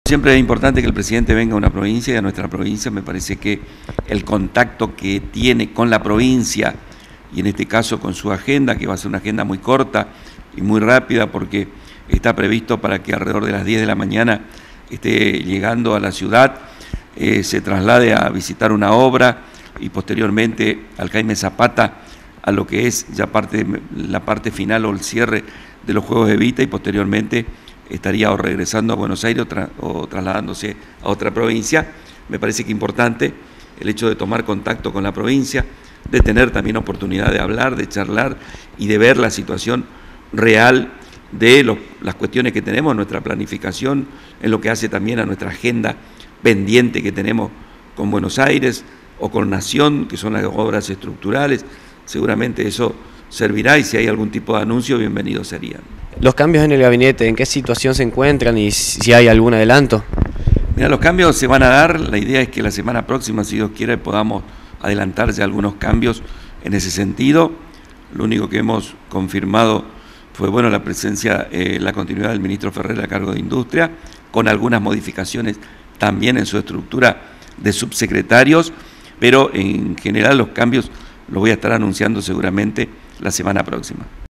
Siempre es importante que el presidente venga a una provincia y a nuestra provincia. Me parece que el contacto que tiene con la provincia y en este caso con su agenda, que va a ser una agenda muy corta y muy rápida porque está previsto para que alrededor de las 10 de la mañana esté llegando a la ciudad, se traslade a visitar una obra y posteriormente al Jaime Zapata a lo que es ya la parte final o el cierre de los Juegos Evita y posteriormente estaría o regresando a Buenos Aires o trasladándose a otra provincia. Me parece que es importante el hecho de tomar contacto con la provincia, de tener también oportunidad de hablar, de charlar y de ver la situación real de las cuestiones que tenemos, nuestra planificación, en lo que hace también a nuestra agenda pendiente que tenemos con Buenos Aires o con Nación, que son las obras estructurales. Seguramente eso servirá y si hay algún tipo de anuncio, bienvenido serían. Los cambios en el gabinete, ¿en qué situación se encuentran y si hay algún adelanto? Mira, los cambios se van a dar, la idea es que la semana próxima, si Dios quiere, podamos adelantar ya algunos cambios en ese sentido. Lo único que hemos confirmado fue la presencia, la continuidad del ministro Ferrer a cargo de Industria, con algunas modificaciones también en su estructura de subsecretarios, pero en general los cambios los voy a estar anunciando seguramente la semana próxima.